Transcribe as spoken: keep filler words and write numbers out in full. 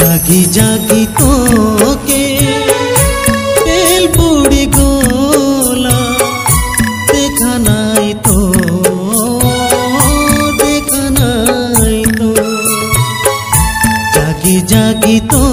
जागी जागी तो के तेल बुड़ी गोला देखा नहीं तो देखा नहीं तो जागी जागी तो